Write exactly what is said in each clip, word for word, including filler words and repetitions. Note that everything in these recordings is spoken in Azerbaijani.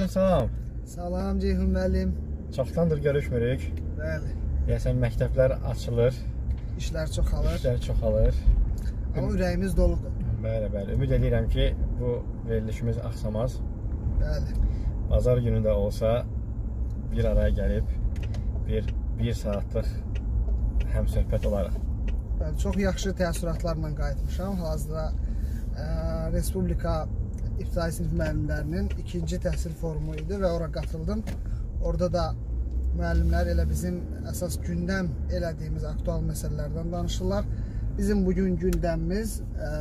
salam. Salam Ceyhun müəllim. Çoxdandır görüşmürük. Bəli. Deyəsən məktəblər açılır. İşlər çoxalır. İşlər çoxalır. Amma ürəyimiz doludur. Bəli, bəli. Ümid edirəm ki, bu verilişimiz axsamaz. Bəli. Bazar günü də olsa bir araya gəlib bir bir saatlıq həmsöhbət olaraq. Bəli, çox yaxşı təəssüratlarla qayıtmışam. Hal-hazırda Respublika İbtidai sinif müəllimlərinin ikinci təhsil forumu idi və ora qatıldım. Orada da müəllimlər elə bizim əsas gündəm elədiyimiz aktual məsələlərdən danışırlar. Bizim bugün gündəmimiz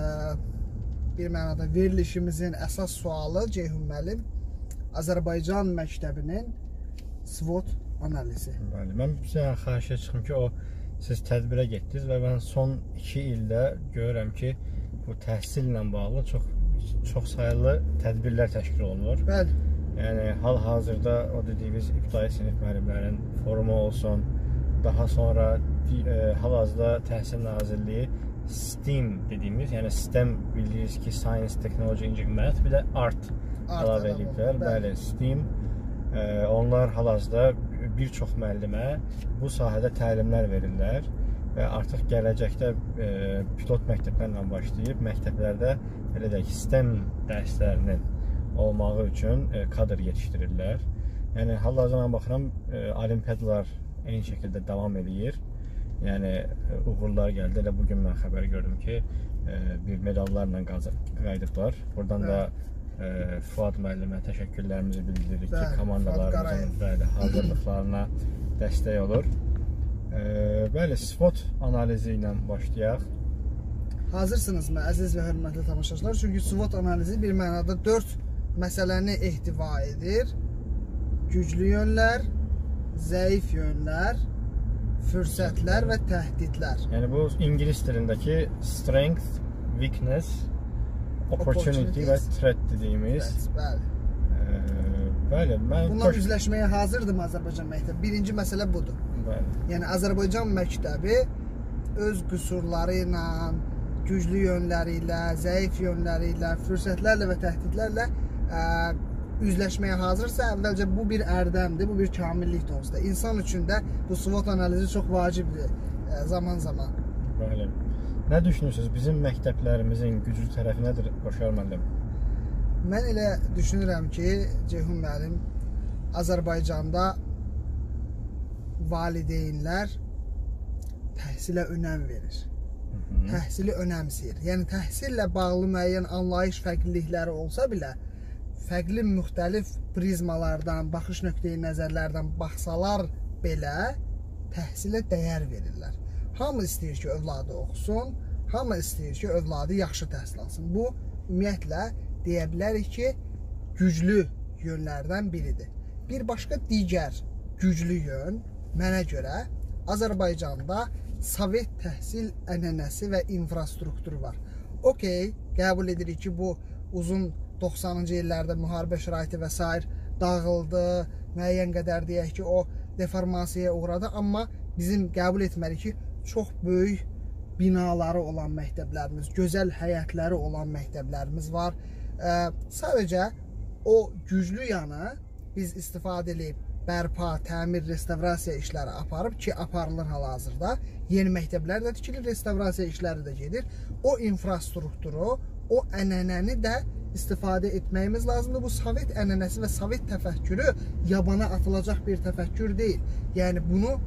bir mənada verilişimizin əsas sualı Ceyhun müəllim Azərbaycan məktəbinin SWOT analizi. Bəli, mən sizə xahişə çıxım ki, o siz tədbirə getdiniz və mən son iki ildə görürəm ki, bu təhsillə bağlı çox çox sayılı tədbirlər təşkil olunur. Bəli. Yəni hal-hazırda o dediyimiz ibtidai sinif müəllimlərin forumu olsun, daha sonra e, hal-hazırda Təhsil Nazirliyi STEAM dediyimiz, yəni STEM bilirsiniz ki, Science, Technology, Engineering, bir də Art əlavə ediblər. Bəli, STEAM. E, onlar hal-hazırda bir çox müəllimə bu sahədə təlimlər verirlər və artıq gələcəkdə e, pilot məktəblərlə başlayıb məktəblərdə elə deyək, STEM dərslərinin olmağı üçün e, kadr yetişdirirlər. Yəni, hal-hazırda mən baxıram, e, olimpiadalar eyni şəkildə davam edir. Yəni, e, uğurlar gəldi. Elə bugün mən xəbər gördüm ki, e, bir medallarla qayıdıblar. Buradan da e, Fuad müəllimə təşəkkürlərimizi bildiririk ki, komandalarımızın bəli, hazırlıqlarına dəstək olur. E, bəli, SWOT analizi ilə başlayaq. Hazırsınızmı əziz və hörmətli tamaşaçılar? Çünki SWOT analizi bir mənada dörd məsələni ehtiva edir. Güclü yönlər, zəif yönlər, fürsətlər və təhdidlər. Yəni bu ingilis dilindəki strength, weakness, opportunity və threat dediyimiz. Bəli. E, bəli, mən bununla koş... üzləşməyə hazırdım Azərbaycan məktəbi. Birinci məsələ budur. Bəli. Yəni Azərbaycan məktəbi öz qüsurları ilə, güclü yönləri ilə, zəif yönləri ilə, fürsətlərlə və təhdidlərlə ə, üzləşməyə hazırsa, əvvəlcə bu bir ərdəmdir, bu bir kamillik doğrusudur. İnsan üçün də bu SWOT analizi çox vacibdir zaman-zaman. Bəli. Nə düşünürsünüz? Bizim məktəblərimizin güclü tərəfi nədir, Qoşar müəllim? Mən elə düşünürəm ki, Ceyhun müəllim, Azərbaycanda valideynlər təhsilə önəm verir. Təhsili önəmsəyir. Yəni, təhsillə bağlı müəyyən anlayış fərqlilikləri olsa belə, fərqli müxtəlif prizmalardan, baxış nöqteyi nəzərlərdən baxsalar belə, təhsilə dəyər verirlər. Hamı istəyir ki, övladı oxusun, hamı istəyir ki, övladı yaxşı təhsil alsın. Bu, ümumiyyətlə, deyə bilərik ki, güclü yönlərdən biridir. Bir başqa digər güclü yön, mənə görə, Azərbaycanda Sovet təhsil ənənəsi və infrastrukturu var. Okey, qəbul edirik ki, bu uzun doxsanıncı illərdə müharibə şəraiti və s. dağıldı, müəyyən qədər deyək ki, o deformasiyaya uğradı, amma bizim qəbul etməliyik ki, çox böyük binaları olan məktəblərimiz, gözəl həyətləri olan məktəblərimiz var. Ə, sadəcə o güclü yanı biz istifadə edib bərpa, təmir, restavrasiya işləri aparıb ki, aparılır hal-hazırda. Yeni məktəblər də tikilir, restavrasiya işləri də gedir. O infrastrukturu, o ənənəni də istifadə etməyimiz lazımdır. Bu Sovet ənənəsi və Sovet təfəkkürü yabana atılacaq bir təfəkkür deyil. Yəni, bunu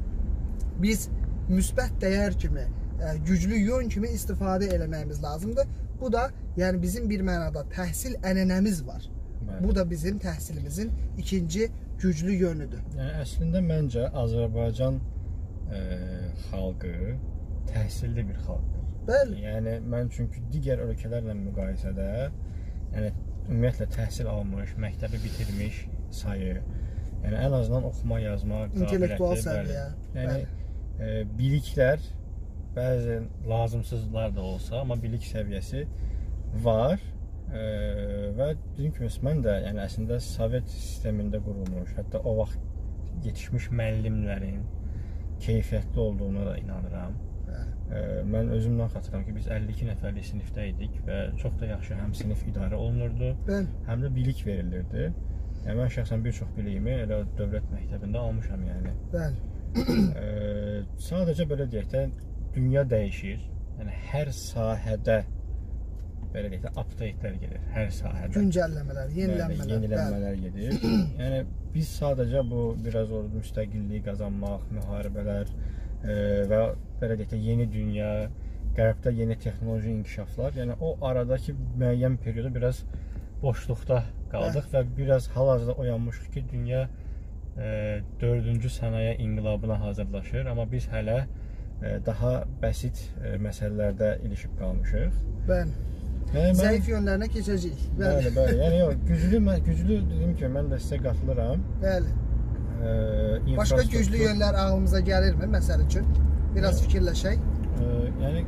biz müsbət dəyər kimi, güclü yön kimi istifadə eləməyimiz lazımdır. Bu da, yəni bizim bir mənada təhsil ənənəmiz var. Bu da bizim təhsilimizin ikinci güclü yönüdür. Yəni, əslində məncə Azərbaycan e, xalqı təhsilli bir xalqdır. Bəli. Yəni, mən çünki digər ölkələrlə müqayisədə, yəni, ümumiyyətlə təhsil almış, məktəbi bitirmiş sayı, yəni, ən azından oxuma, yazma, intellektual səviyyə. Yəni, e, biliklər, bəzi lazımsızlar da olsa, amma bilik səviyyəsi var. Ə, və dediyim kimi, mən də yəni, əslində Sovet sistemində qurulmuş, hətta o vaxt yetişmiş müəllimlərin keyfiyyətli olduğuna da inanıram. Ə, mən özümdən xatırlam ki, biz əlli iki nəfərlik sinifdə idik və çox da yaxşı həm sinif idarə olunurdu, Bəli. həm də bilik verilirdi. Yəni mən şəxsən bir çox biliyimi elə dövlət məktəbində almışam yəni. Bəli. e, sadəcə belə deyək də dünya dəyişir. Yəni hər sahədə belə deyək də update-lər gedir. Hər sahədə Güncəlləmələr, yenilənmələr. Bəli, yenilənmələr gedir. Yəni biz sadəcə bu biraz o müstəqillik qazanmaq, müharibələr e, və belə deyək də yeni dünya, qərbdə yeni texnoloji inkişaflar, yəni o aradakı müəyyən perioda biraz boşluqda qaldıq və biraz hal-hazırda oyanmışıq ki, dünya e, dördüncü sənaye inqilabına hazırlaşır, amma biz hələ e, daha bəsit e, məsələlərdə ilişib qalmışıq. Bəli. Yəni, zəif yönlərinə keçəcəyik. Bəli, bəli. Yəni yox, güclü, güclü dediyim kimi mən də sizə qatılıram. Bəli. E, Başqa güclü yönlər ağlımıza gəlirmi məsəl üçün? Biraz e, fikirləşək. E, yəni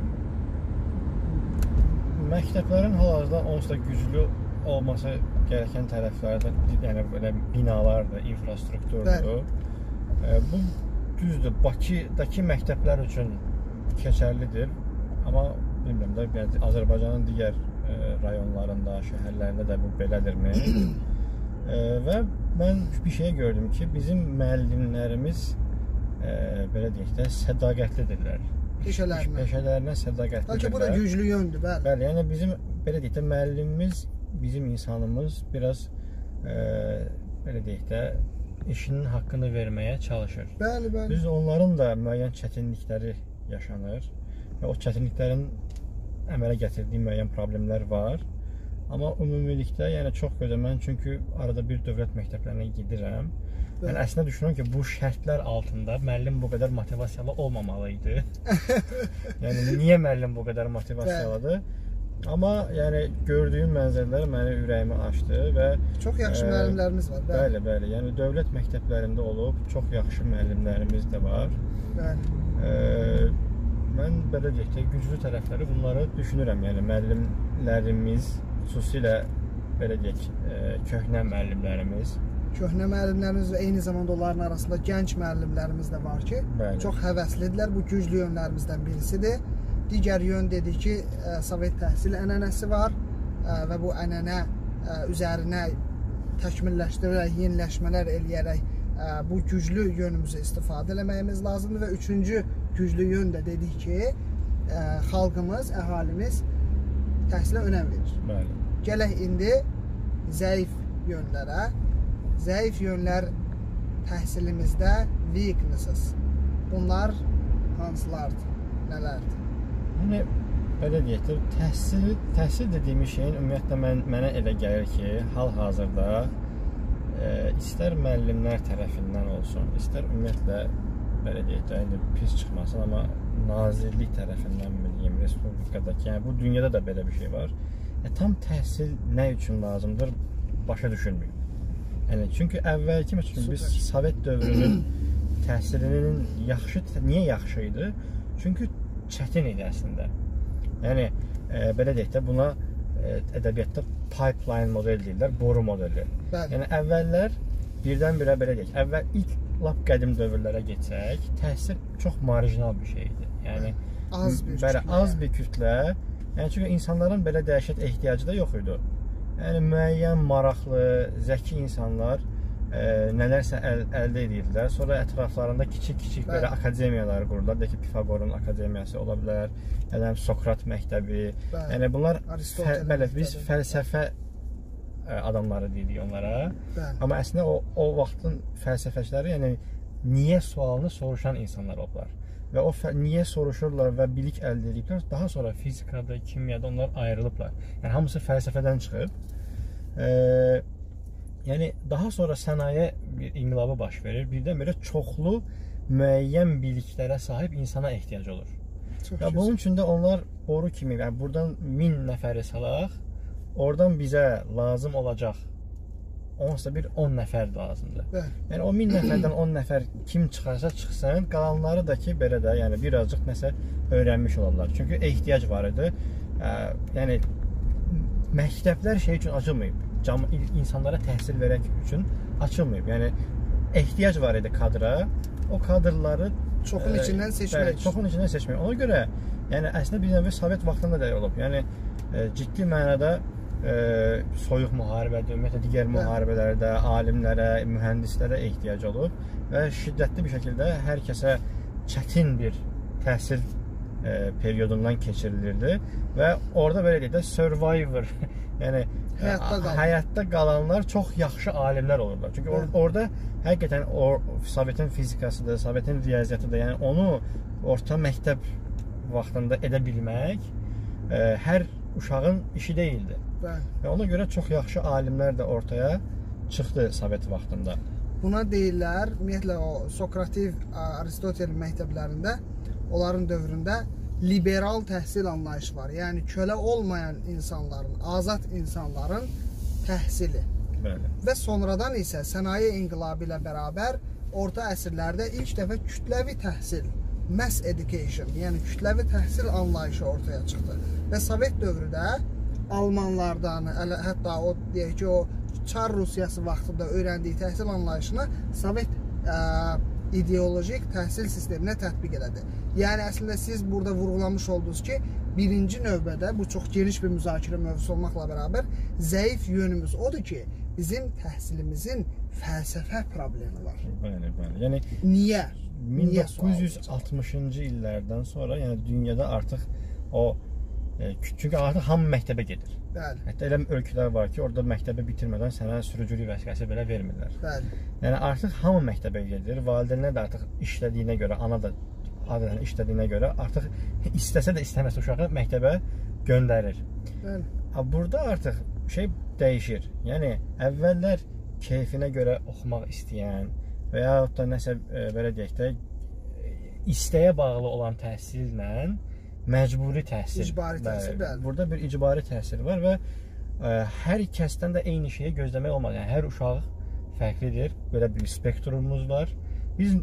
məktəblərin hal-hazırda onsuz da güclü olması gerəkən tərəflərdə, yəni belə binalardır, infrastrukturdur. E, bu düzdür, Bakıdakı məktəblər üçün keçərlidir. Amma bilmirəm də, yəni Azərbaycanın digər e, rayonlarında, şəhərlərində də bu belədirmi? e, və mən bir şey gördüm ki, bizim müəllimlərimiz e, belə deyək də sədaqətlidirlər. Peşələrinə. Peşələrinə sədaqətlidirlər. Bəlkə bu da güclü yöndür, bəli. Bəli, yəni bizim belə deyək də müəllimimiz, bizim insanımız biraz e, belə deyək də işinin haqqını verməyə çalışır. Bəli, bəli. Düz onların da müəyyən çətinlikləri yaşanır və o çətinliklərin əmələ gətirdiyi müəyyən problemlər var. Amma ümumilikdə, yəni çox gözəl, mən çünki arada bir dövlət məktəblərinə gedirəm. Bəli. Yəni əslində düşünürəm ki, bu şərtlər altında müəllim bu qədər motivasiyalı olmamalı idi. Yəni niyə müəllim bu qədər motivasiyalıdır? Amma yəni gördüyüm mənzərələr məni ürəyimi açdı və çox yaxşı e, müəllimlərimiz var. Bəli, bəli, bəli. Yəni dövlət məktəblərində olub çox yaxşı müəllimlərimiz də var. Bəli. E, mən belə deyək də güclü tərəfləri bunları düşünürəm. Yəni müəllimlərimiz, xüsusilə belə deyək, e, köhnə müəllimlərimiz, köhnə müəllimlərimiz və eyni zamanda onların arasında gənc müəllimlərimiz də var ki, bəli, çox həvəslidirlər. Bu güclü yönlərimizdən birisidir. Digər yön dedik ki, Sovet təhsil ənənəsi var və bu ənənə üzərinə təkmilləşdirərək, yeniləşmələr eləyərək bu güclü yönümüzü istifadə eləməyimiz lazımdır və üçüncü güclü yön də dedik ki, xalqımız, əhalimiz təhsilə önəm verir. Bəli. Gələk indi zəif yönlərə. Zəif yönlər təhsilimizdə weaknesses. Bunlar hansılardır, nələrdir? Yəni, belə deyək də, təhsil, təhsil dediyimiz şeyin ümumiyyətlə mən, mənə elə gəlir ki, hal-hazırda e, istər müəllimlər tərəfindən olsun, istər ümumiyyətlə, belə deyək də, indi pis çıxmasın, amma nazirlik tərəfindən mi deyim, respublikadakı, yəni bu dünyada da belə bir şey var. E, tam təhsil nə üçün lazımdır, başa düşülmür. Yəni, çünki əvvəlki, məsələn, biz Sovet dövrünün təhsilinin yaxşı, niyə yaxşı idi? Çünki çətin idi əslində. Yəni, e, belə deyək də, buna e, ədəbiyyatda pipeline model deyirlər, boru modeli. Bəli. Yəni, əvvəllər birdən-birə belə deyək, əvvəl ilk lap qədim dövrlərə geçsək, təhsil çox marjinal bir şey idi. Yəni, az bir belə, kütlə. Az bir kütlə. Yəni, çünki insanların belə dəhşət ehtiyacı da yox idi. Yəni, müəyyən maraqlı, zəki insanlar e, nələrsə əl, əldə edirdilər. Sonra ətraflarında kiçik-kiçik belə akademiyalar qurdular. Deyək ki, Pifaqorun akademiyası ola bilər, yəni Sokrat məktəbi. Bəli. Yəni bunlar fə, belə, biz fəlsəfə adamları deyirik onlara. Bəli. Amma əslində o, o vaxtın fəlsəfəçiləri, yəni niyə sualını soruşan insanlar oldular. Və o niyə soruşurlar və bilik əldə ediblər, daha sonra fizikada, kimyada onlar ayrılıblar. Yəni hamısı fəlsəfədən çıxıb. E, yəni daha sonra sənaye bir inqilabı baş verir. Birdən-birə çoxlu müəyyən biliklərə sahib insana ehtiyac olur. Çox və bunun üçün də onlar boru kimi, yəni buradan min nəfəri salaq, oradan bizə lazım olacaq onsuz da bir on nəfər lazımdır. Bəli. Yəni o min nəfərdən on nəfər kim çıxarsa çıxsın, qalanları da ki belə də, yəni birazcıq nəsə öyrənmiş olarlar. Çünki ehtiyac var idi. Ə, yəni məktəblər şey üçün açılmayıb. Cam insanlara təhsil verək üçün açılmayıb. Yəni ehtiyac var idi kadra. O kadrları çoxun içindən seçmək. Bəli, çoxun içindən seçmək. Ona görə yəni əslində bir növ Sovet vaxtında da olub. Yəni e, ciddi mənada e, soyuq müharibədə, ümumiyyətlə digər müharibələrdə alimlərə, mühəndislərə ehtiyac olur və şiddətli bir şəkildə hər kəsə çətin bir təhsil e, periyodundan keçirilirdi və orada belə deyək də survivor, yəni həyatda, qalan. həyatda qalanlar çox yaxşı alimlər olurlar. Çünki or orada həqiqətən or Sovetin fizikasıdır, Sovetin riyaziyyatıdır. Yəni onu orta məktəb vaxtında edə bilmək e, hər uşağın işi deyildi. Bəli. Və ona görə çox yaxşı alimlər də ortaya çıxdı Sovet vaxtında. Buna deyirlər, ümumiyyətlə o Sokrativ, Aristotel məktəblərində, onların dövründə liberal təhsil anlayışı var. Yəni kölə olmayan insanların, azad insanların təhsili. Bəli. Və sonradan isə sənaye inqilabı ilə bərabər orta əsrlərdə ilk dəfə kütləvi təhsil, mass education, yəni kütləvi təhsil anlayışı ortaya çıxdı. Və Sovet dövrü də Almanlardan, hətta o deyək ki, o Çar Rusiyası vaxtında öyrəndiyi təhsil anlayışını Sovet ə, ideolojik təhsil sisteminə tətbiq elədi. Yəni əslində siz burada vurğulamış oldunuz ki, birinci növbədə bu çox geniş bir müzakirə mövzusu olmaqla bərabər zəif yönümüz odur ki, bizim təhsilimizin fəlsəfə problemi var. Bəli, bəli. Yəni niyə? min doqquz yüz altmışıncı illərdən sonra, yəni dünyada artıq o e, çünki artıq hamı məktəbə gedir. Bəli. Hətta elə ölkələr var ki, orada məktəbi bitirmədən sənə sürücülük vəsiqəsi belə vermirlər. Bəli. Yəni artıq hamı məktəbə gedir. Valideynlər də artıq işlədiyinə görə, ana da adətən işlədiyinə görə artıq istəsə də istəməsə uşağı məktəbə göndərir. Bəli. Burada artıq şey dəyişir. Yəni əvvəllər keyfinə görə oxumaq istəyən və yaxud da nəsə e, belə deyək də istəyə bağlı olan təhsillə məcburi təhsil. İcbari təhsil, bəli. Burada bir icbari təhsil var və ə, hər kəsdən də eyni şeyi gözləmək olmaz. Yəni hər uşaq fərqlidir. Belə bir spektrumumuz var. Biz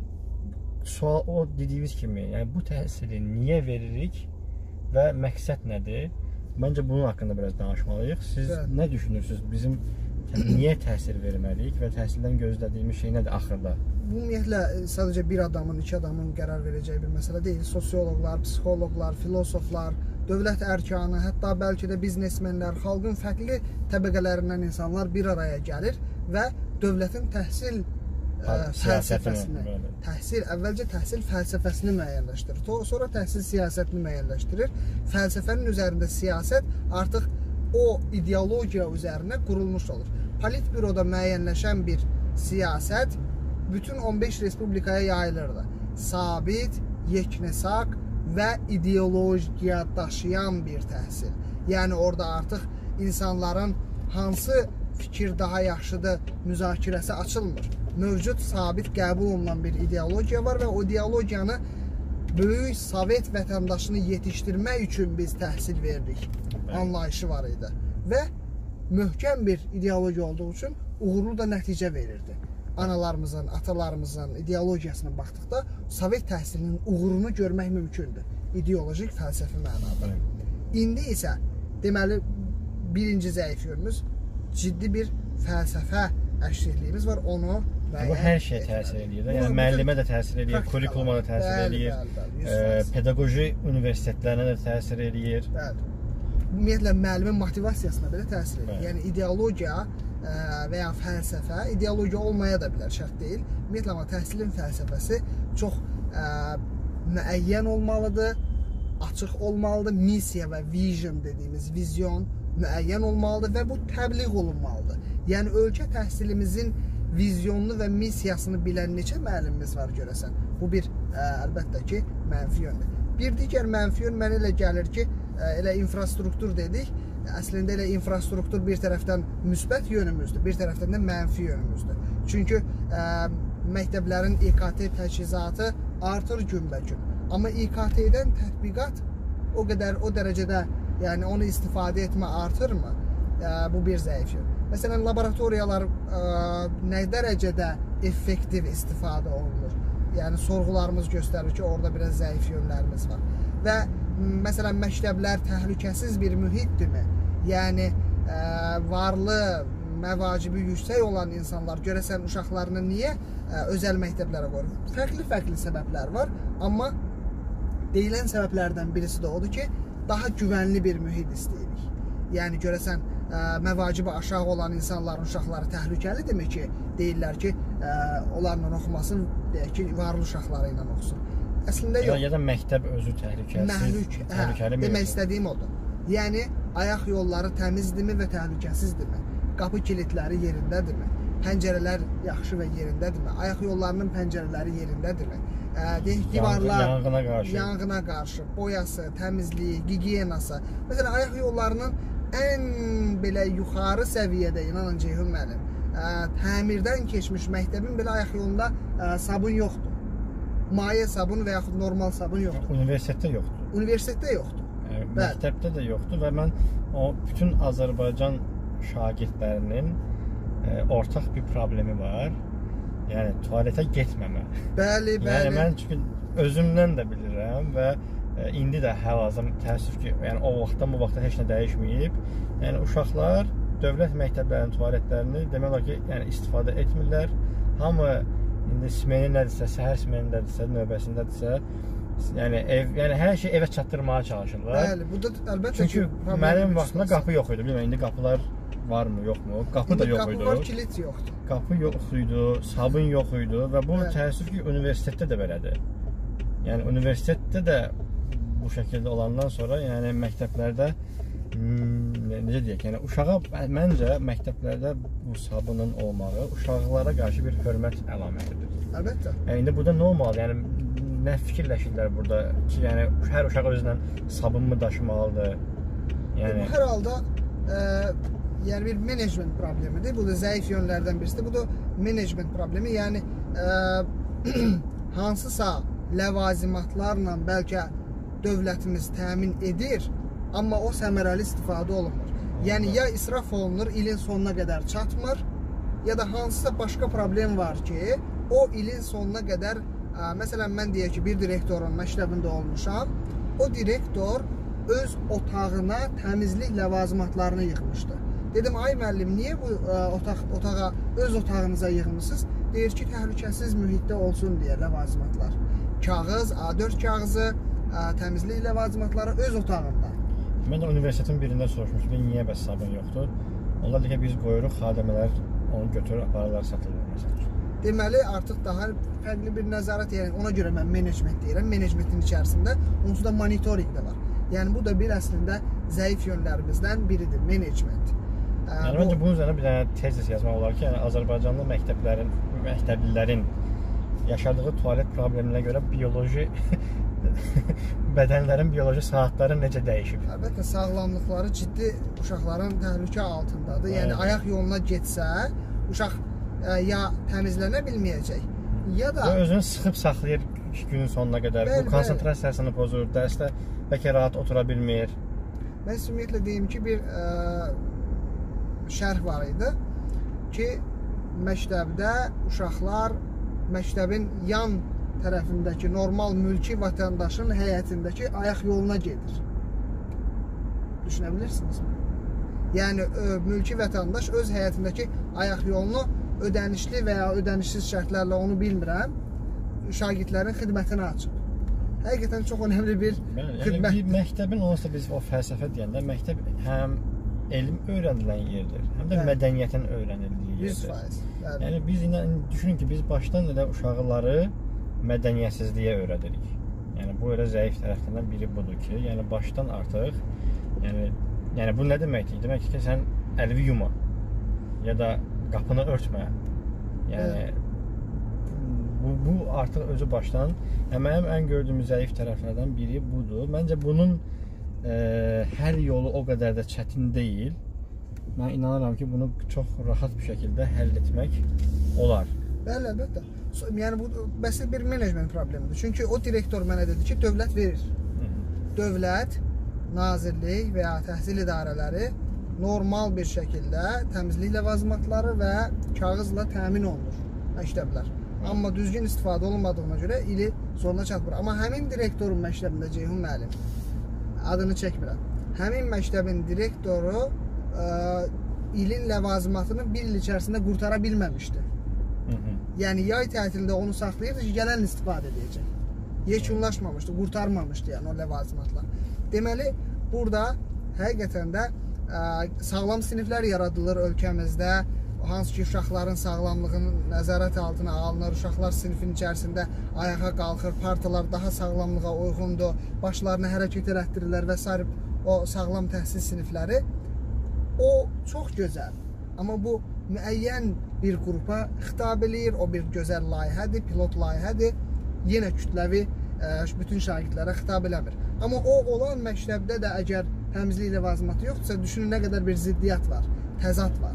sual o dediyimiz kimi, yəni bu təhsili niyə veririk və məqsəd nədir? Məncə bunun haqqında biraz danışmalıyıq. Siz bəli. Nə düşünürsünüz? Bizim yəni, niyə təhsil verməliyik və təhsildən gözlədiyimiz şey nədir axırda? Bu ümumiyyətlə sadəcə bir adamın, iki adamın qərar verəcəyi bir məsələ deyil. Sosioloqlar, psixoloqlar, filosoflar, dövlət ərkanı, hətta bəlkə də biznesmenlər, xalqın fərqli təbəqələrindən insanlar bir araya gəlir və dövlətin təhsil ə, fəlsəfəsini, təhsil, əvvəlcə təhsil fəlsəfəsini müəyyənləşdirir. Sonra təhsil siyasətini müəyyənləşdirir. Fəlsəfənin üzərində siyasət artıq o ideologiya üzərinə qurulmuş olur. Politbüroda müəyyənləşən bir siyasət bütün on beş respublikaya yayılırdı. Sabit, yeknesaq və ideologiya daşıyan bir təhsil. Yəni orada artıq insanların hansı fikir daha yaxşıdır müzakirəsi açılmır. Mövcud, sabit qəbul olunan bir ideologiya var və o ideologiyanı böyük Sovet vətəndaşını yetişdirmək üçün biz təhsil verdik anlayışı var idi. Və möhkəm bir ideologiya olduğu üçün uğurlu da nəticə verirdi. Analarımızın, atalarımızın ideologiyasına baxdıqda Sovet təhsilinin uğurunu görmək mümkündür. İdeolojik, fəlsəfi mənada. İndi isə deməli birinci zəif yönümüz ciddi bir fəlsəfə əşrəhliyimiz var. Onu bu hər şey təsir edir. Yəni müəllimə də təsir edir, kurikuluma da təsir edir, e, pedaqoji universitetlərinə də təsir edir. Bəli. Ümumiyyətlə müəllimin motivasiyasına belə təsir edir. Bəli. Yəni ideologiya ə, və ya fəlsəfə, ideologiya olmaya da bilər, şərt deyil. Ümumiyyətlə amma təhsilin fəlsəfəsi çox ə, müəyyən olmalıdır, açıq olmalıdır. Missiya və vision dediyimiz vizyon müəyyən olmalıdır və bu təbliğ olunmalıdır. Yəni ölkə təhsilimizin vizyonunu və missiyasını bilən neçə müəllimimiz var görəsən? Bu bir ə, əlbəttə ki, mənfi yöndür. Bir digər mənfi yön mənə elə gəlir ki, ə, elə infrastruktur dedik. Əslində elə infrastruktur bir tərəfdən müsbət yönümüzdür, bir tərəfdən də mənfi yönümüzdür. Çünki ə, məktəblərin İ K T təchizatı artır günbə-gün. Amma İ K T-dən tətbiqat o qədər, o dərəcədə, yəni onu istifadə etmə artırmı? Ə, bu bir zəif yön. Məsələn, laboratoriyalar ə, nə dərəcədə effektiv istifadə olunur? Yəni, sorğularımız göstərir ki, orada biraz zəif yönlərimiz var. Və məsələn, məktəblər təhlükəsiz bir mühitdirmi? Yəni, ə, varlı, məvacibi yüksək olan insanlar görəsən uşaqlarını niyə ə, özəl məktəblərə qoyur? Fərqli-fərqli səbəblər var, amma deyilən səbəblərdən birisi də odur ki, daha güvənli bir mühit istəyirik. Yəni, görəsən, məvacibə aşağı olan insanların uşaqları təhlükəlidirmi ki, deyirlər ki, ə, onlarla oxumasın, deyək ki, varlı uşaqları ilə oxusun. Əslində yox. Ya da məktəb özü təhlükəsiz, Məhlük, təhlükəli hə, demək istədiyim odur. Yəni, ayaq yolları təmizdirmi və təhlükəsizdirmi? Qapı kilitləri yerindədirmi? Pəncərələr yaxşı və yerindədirmi? Ayaq yollarının pəncərələri yerindədirmi? Deyək, divarlar, yanğına qarşı. yanğına qarşı, boyası, təmizliyi, gigiyenası. Məsələn, ayaq yollarının ən belə yuxarı səviyyədə, inanın Ceyhun müəllim, təmirdən keçmiş məktəbin belə ayaq yolunda sabun yoxdur. Maye sabun və yaxud normal sabun yoxdur. Universitetdə yoxdur. Universitetdə yoxdur. Yəni, məktəbdə də yoxdur və mən o bütün Azərbaycan şagirdlərinin e, ortaq bir problemi var. Yəni tualetə getməmə. Bəli, bəli. Yəni mən çünki özümdən də bilirəm və e, indi də hal-hazır təəssüf ki, yəni o vaxtdan bu vaxta heç nə dəyişməyib. Yəni uşaqlar dövlət məktəblərinin tualetlərini demək olar ki, yəni istifadə etmirlər. Hamı indi smeni nədirsə, səhər smeni nədirsə, növbəsindədirsə, yəni ev, yəni hər şey evə çatdırmağa çalışırlar. Bəli, bu da əlbəttə çünki ki, mənim vaxtımda qapı yox idi. Bilmirəm indi qapılar varmı, yoxmu? Qapı da yox idi. Qapı var, kilit yoxdur. Qapı yox idi, sabun yox idi və bu evet. Təəssüf ki, universitetdə də belədir. Yəni universitetdə də bu şəkildə olandan sonra, yəni məktəblərdə necə deyək, yəni uşağa məncə məktəblərdə bu sabunun olmağı uşaqlara qarşı bir hörmət əlamətidir. Əlbəttə. Yəni indi burada nə olmalı? Yəni nə fikirləşirlər burada ki, yəni hər uşaq özündən sabunmu daşımalıdır? Yəni bu hər halda ə, yəni bir menecment problemidir. Bu da zəif yönlərdən birisidir. Bu da menecment problemi. Yəni ə, hansısa ləvazimatlarla bəlkə dövlətimiz təmin edir, amma o səmərəli istifadə olunmur. Yəni ya israf olunur, ilin sonuna qədər çatmır, ya da hansısa başqa problem var ki, o ilin sonuna qədər, ə, məsələn mən deyək ki, bir direktorun məktəbində olmuşam, o direktor öz otağına təmizlik ləvazimatlarını yığmışdı. Dedim, ay müəllim, niyə bu ə, otaq, otağa, öz otağınıza yığmışsınız? Deyir ki, təhlükəsiz mühitdə olsun deyə ləvazimatlar. Kağız, A dörd kağızı, ə, təmizlik ləvazimatları öz otağında. Mən də universitetin birində soruşmuşdum, niyə bəs sabun yoxdur? Onlar deyir ki, biz qoyuruq, xadəmələr onu götürür, aparırlar, satırlar məsələn. Deməli, artıq daha fərqli bir nəzarət, yəni ona görə mən menecment deyirəm. Menecmentin içərisində onsuz da monitoring də var. Yəni, bu da bir əslində zəif yönlərimizdən biridir, menecment. Yəni, məncə bunun üzərində bir dənə tezis yazmaq olar ki, yəni Azərbaycanlı məktəblərin, məktəblilərin yaşadığı tualet probleminə görə bioloji bədənlərin bioloji saatları necə dəyişib? Əlbəttə, sağlamlıqları ciddi uşaqların təhlükə altındadır. Yəni, evet. Ayaq yoluna getsə, uşaq ə, ya təmizlənə bilməyəcək, ya da... Ya özünü sıxıb saxlayır günün sonuna qədər. Bəl, bu konsentrasiyasını pozur, dərsdə bəlkə rahat otura bilmir. Mən ümumiyyətlə deyim ki, bir ə, şərh var idi ki, məktəbdə uşaqlar məktəbin yan tərəfindəki normal mülki vətəndaşın həyətindəki ayaq yoluna gedir. Düşünə bilirsiniz mi? Yəni, ö, mülki vətəndaş öz həyətindəki ayaq yolunu ödənişli və ya ödənişsiz şərtlərlə onu bilmirəm, şagirdlərin xidmətinə açıb. Həqiqətən çox önəmli bir yəni, xidmət. Bir məktəbin onsuz da biz o fəlsəfə deyəndə, məktəb həm elm öyrənilən yerdir, həm də yəni, mədəniyyətin öyrənildiyi yerdir. yüz faiz. Yəni, yəni biz ilə düşünün ki, biz başdan elə uşaqları mədəniyyətsizliyə öyrədirik. Yəni bu elə zəif tərəfdən biri budur ki, yəni başdan artıq, yəni yəni bu nə deməkdir? Demək ki, sən əlini yuma ya da qapını örtmə. Yəni evet. bu bu artıq özü başdan, yəni mənim ən gördüyüm zəif tərəflərdən biri budur. Məncə bunun e, hər yolu o qədər də çətin deyil. Mən inanıram ki, bunu çox rahat bir şəkildə həll etmək olar. Bəli, əlbəttə. Yəni bu bəsit bir menecment problemidir. Çünki o direktor mənə dedi ki, dövlət verir. Hı -hı. Dövlət, nazirlik və ya təhsil idarələri normal bir şəkildə təmizlik ləvazimatları və kağızla təmin olunur məktəblər. Hı. Amma düzgün istifadə olunmadığına görə ili sonuna çatmır. Amma həmin direktorun məktəbində Ceyhun müəllim, adını çəkmirəm, həmin məktəbin direktoru ə, ilin ləvazimatını bir il içərisində qurtara bilməmişdi. Hı -hı. Yəni yay tətilində onu saxlayırdı ki, gələn istifadə edəcək. Yekunlaşmamışdı, qurtarmamışdı yəni o ləvazimatlar. Deməli, burada həqiqətən də ə, sağlam siniflər yaradılır ölkəmizdə. Hansı ki, uşaqların sağlamlığının nəzarət altına alınır, uşaqlar sinifin içərisində ayağa qalxır, partalar daha sağlamlığa uyğundur, başlarını hərəkət elətdirirlər və s. O sağlam təhsil sinifləri, o çox gözəl. Amma bu müəyyən bir qrupa xitab eləyir, o bir gözəl layihədir, pilot layihədir, yenə kütləvi bütün şagirdlərə xitab eləmir. Amma o olan məktəbdə də əgər həmzlik ləvazimatı yoxdursa, düşünün nə qədər bir ziddiyyət var, təzad var.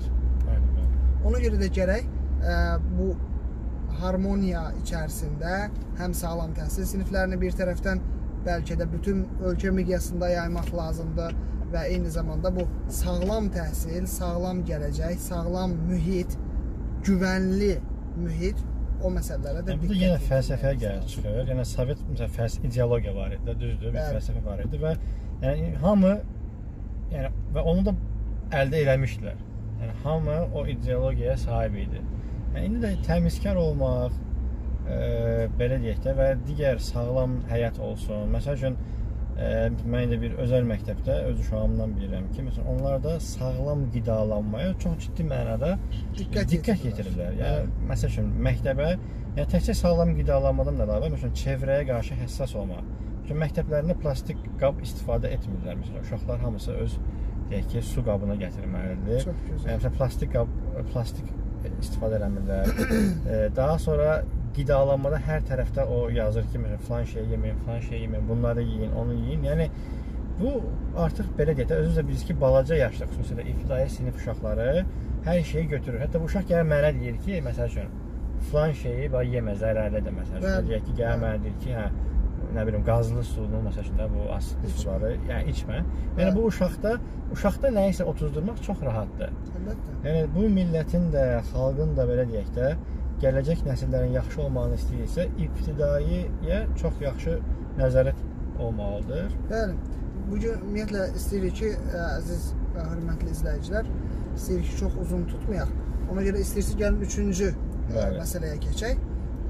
Ona görə də gərək bu harmoniya içərisində həm sağlam təhsil siniflərini bir tərəfdən bəlkə də bütün ölkə miqyasında yaymaq lazımdır və eyni zamanda bu sağlam təhsil, sağlam gələcək, sağlam mühit, güvənli mühit o məsələlərə də diqqət. Bu da yenə fəlsəfəyə gəlir çıxır. Yəni sovet məsələn ideologiya var idi, düzdür, bir fəlsəfə var idi və yəni hamı yəni və onu da əldə eləmişdilər. Yəni hamı o ideologiyaya sahib idi. Yəni indi də təmizkar olmaq, e, belə deyək də və digər sağlam həyat olsun. Məsəl üçün e, mən də bir özəl məktəbdə öz uşağımdan bilirəm ki, məsələn onlarda sağlam qidalanmaya çox ciddi mənada diqqət, diqqət yetirirlər. Yəni məsəl üçün məktəbə, yəni təkcə sağlam qidalanmadan əlavə məsələn çevrəyə qarşı həssas olmaq. Çünki məktəblərində plastik qab istifadə etmirlər. Məsələn uşaqlar hamısı öz deyək ki, su qabına gətirməlidir. Çox gözəl. Yəni plastik qab, plastik istifadə eləmirlər. Daha sonra qidalanmada hər tərəfdə o yazır ki, məsələn, filan şey yeməyin, filan şey yeməyin, bunları yeyin, onu yeyin. Yəni bu artıq belə deyək də, özünüzdə bilirsiniz ki, balaca yaşda, xüsusilə ibtidai sinif uşaqları hər şeyi götürür. Hətta bu uşaq gəlir mənə deyir ki, məsəl üçün, filan şeyi yemə, zərərlidir, məsəl üçün. Deyək ki, gəlir mənə deyir ki, hə, nə bilim, qazlı suyunu, məsəl üçün də bu asitli suları, yəni içmə. Yəni bu uşaqda, uşaqda nəyisə otuzdurmaq çox rahatdır. Yəni bu millətin də, xalqın da belə deyək də, gələcək nəsillərin yaxşı olmağını istəyirsə, ibtidaiyə çox yaxşı nəzarət olmalıdır. Bəli. Bugün ümumiyyətlə istəyirik ki, əziz və hörmətli izləyicilər, istəyirik ki, çox uzun tutmayaq. Ona görə istəyirsiniz gəlin üçüncü məsələyə keçək.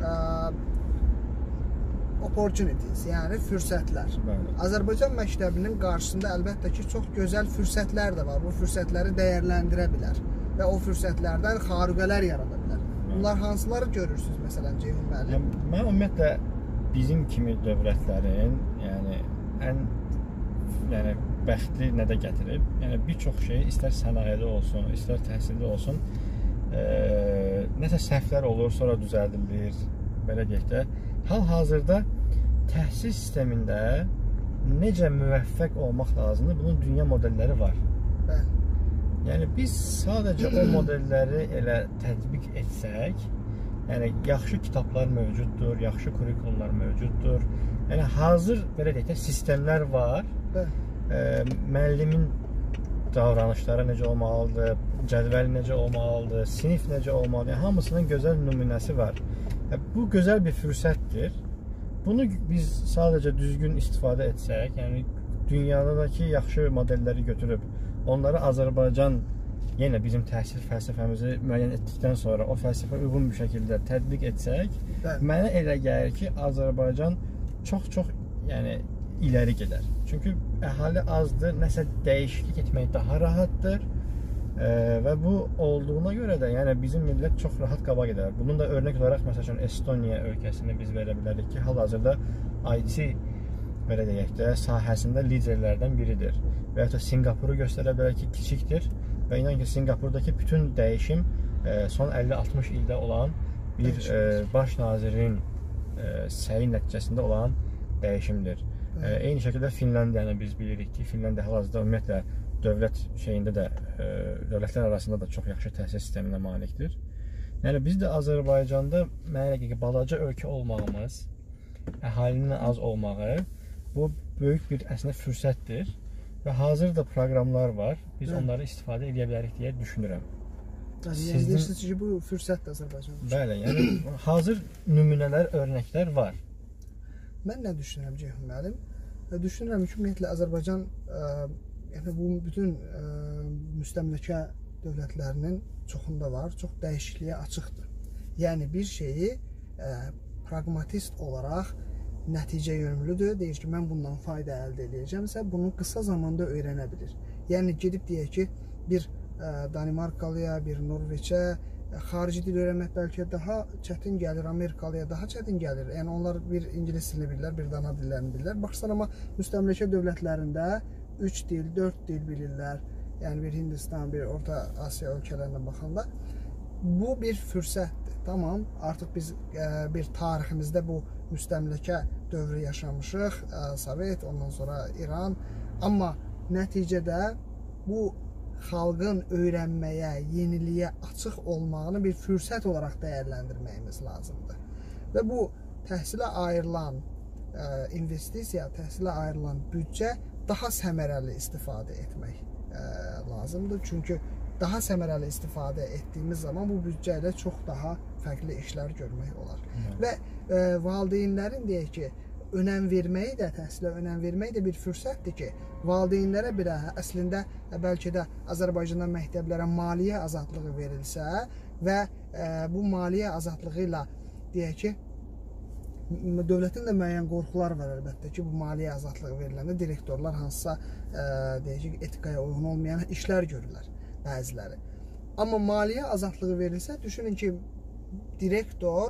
Opportunities, yəni fürsətlər. Bəli. Azərbaycan məktəbinin qarşısında əlbəttə ki, çox gözəl fürsətlər də var. Bu fürsətləri dəyərləndirə bilər və o fürsətlərdən xarüqələr yarada bilər. Bunlar hansıları görürsünüz, məsələn, Ceyhun müəllim? Mən ümumiyyətlə bizim kimi dövlətlərin, yəni ən yəni bəxtli nədə gətirib, yəni bir çox şey istər sənayədə olsun, istər təhsildə olsun, e, nəsə səhvlər olur, sonra düzəldilir, belə deyək də. Hal-hazırda təhsil sistemində necə müvəffəq olmaq lazımdır, bunun dünya modelləri var. Bəli. Yəni biz sadəcə o modelləri elə tətbiq etsək, yəni yaxşı kitablar mövcuddur, yaxşı kurikulumlar mövcuddur. Yəni hazır belə deyək də sistemlər var. Bəli. E, müəllimin davranışları necə olmalıdır, cədvəli necə olmalıdır, sinif necə olmalıdır, yəni hamısının gözəl nümunəsi var. Bu gözəl bir fürsətdir. Bunu biz sadəcə düzgün istifadə etsək, yəni dünyadakı yaxşı modelləri götürüb, onları Azərbaycan yenə bizim təhsil fəlsəfəmizi müəyyən etdikdən sonra o fəlsəfə uyğun bir şəkildə tətbiq etsək, bəli, mənə elə gəlir ki, Azərbaycan çox-çox yəni iləri gedər. Çünki əhali azdır, nəsə dəyişiklik etmək daha rahatdır. Ee, və bu olduğuna görə də yəni bizim millət çox rahat qabağa gedər. Bunun da örnək olaraq məsəl üçün Estoniya ölkəsini biz verə bilərik ki, hal-hazırda I T belə deyək də sahəsində liderlərdən biridir. Və ya da Singapuru göstərə bilər ki, kiçikdir və inan ki, Singapurdakı bütün dəyişim e, son əlli altmış ildə olan bir e, baş nazirin e, səyi nəticəsində olan dəyişimdir. E, eyni şəkildə Finlandiyanı biz bilirik ki, Finlandiya hal-hazırda ümumiyyətlə dövlət şeyində də, e, dövlətlər arasında da çox yaxşı təhsil sisteminə malikdir. Yəni biz də Azərbaycanda mənə ki, balaca ölkə olmağımız, əhalinin az olmağı, bu böyük bir əslində fürsətdir və hazırda proqramlar var. Biz Hı. onları istifadə edə bilərik deyə düşünürəm. Yəni Sizin... deyirsiniz ki, bu fürsətdir Azərbaycan üçün. Bəli, yəni hazır nümunələr, örnəklər var. Mən nə düşünürəm Ceyhun müəllim? Düşünürəm ki, ümumiyyətlə Azərbaycan ə, yəni bu bütün ə, müstəmləkə dövlətlərinin çoxunda var, çox dəyişikliyə açıqdır. Yəni bir şeyi ə, pragmatist olaraq nəticə yönümlüdür, deyir ki, mən bundan fayda əldə edəcəmsə, bunu qısa zamanda öyrənə bilir. Yəni gedib deyək ki, bir ə, Danimarkalıya, bir Norveçə xarici dil öyrənmək bəlkə daha çətin gəlir, Amerikalıya daha çətin gəlir. Yəni onlar bir ingilis dilini bilirlər, bir dana dillərini bilirlər. Baxsan amma müstəmləkə dövlətlərində üç dil, dörd dil bilirlər. Yəni bir Hindistan, bir Orta Asiya ölkələrinə baxanda bu bir fürsətdir. Tamam, artıq biz ə, bir tariximizdə bu müstəmləkə dövrü yaşamışıq, ə, Sovet, ondan sonra İran. Amma nəticədə bu xalqın öyrənməyə, yeniliyə açıq olmağını bir fürsət olaraq dəyərləndirməyimiz lazımdır. Və bu təhsilə ayrılan ə, investisiya, təhsilə ayrılan büdcə daha səmərəli istifadə etmək ə, lazımdır. Çünki daha səmərəli istifadə etdiyimiz zaman bu büdcə ilə çox daha fərqli işlər görmək olar. Hı. Və ə, valideynlərin deyək ki, önəm verməyi də, təhsilə önəm verməyi də bir fürsətdir ki, valideynlərə bir əslində bəlkə də Azərbaycanda məktəblərə maliyyə azadlığı verilsə və ə, bu maliyyə azadlığı ilə deyək ki, dövlətin də müəyyən qorxular var əlbəttə ki, bu maliyyə azadlığı veriləndə direktorlar hansısa ə, deyək ki, etikaya uyğun olmayan işlər görürlər bəziləri. Amma maliyyə azadlığı verilsə, düşünün ki, direktor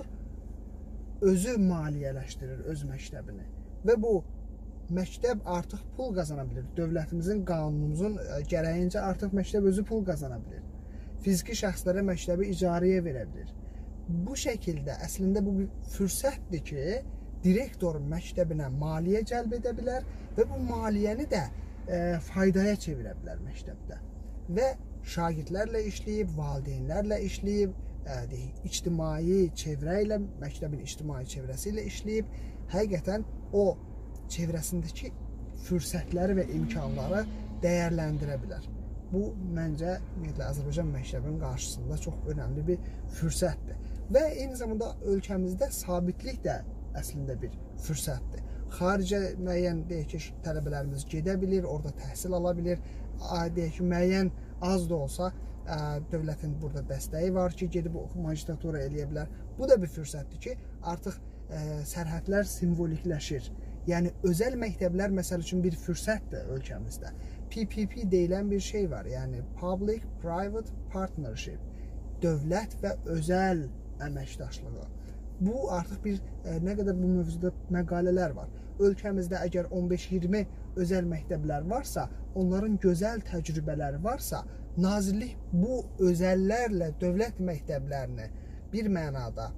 özü maliyyələşdirir öz məktəbini və bu məktəb artıq pul qazana bilir. Dövlətimizin, qanunumuzun gərəyincə artıq məktəb özü pul qazana bilir. Fiziki şəxslərə məktəbi icarəyə verə bilir. Bu şəkildə əslində bu bir fürsətdir ki, direktor məktəbinə maliyyə cəlb edə bilər və bu maliyyəni də e, faydaya çevirə bilər məktəbdə. Və şagirdlərlə işləyib, valideynlərlə işləyib, ə, deyək, ictimai çevrə ilə, məktəbin ictimai çevrəsi ilə işləyib, həqiqətən o çevrəsindəki fürsətləri və imkanları dəyərləndirə bilər. Bu, məncə, ümumiyyətlə, Azərbaycan məktəbinin qarşısında çox önəmli bir fürsətdir. Və eyni zamanda ölkəmizdə sabitlik də əslində bir fürsətdir. Xaricə müəyyən, deyək ki, tələbələrimiz gedə bilir, orada təhsil ala bilir, deyək ki, müəyyən az da olsa ə, dövlətin burada dəstəyi var ki, gedib magistratura eləyə bilər. Bu da bir fürsətdir ki, artıq ə, sərhədlər simvolikləşir. Yəni, özəl məktəblər məsəl üçün bir fürsətdir ölkəmizdə. P P P deyilən bir şey var, yəni Public-Private Partnership, dövlət və özəl əməkdaşlığı. Bu, artıq bir, ə, nə qədər bu mövzuda məqalələr var. Ölkəmizdə əgər on beş iyirmi özəl məktəblər varsa, onların gözəl təcrübələri varsa, nazirlik bu özəllərlə dövlət məktəblərini bir mənada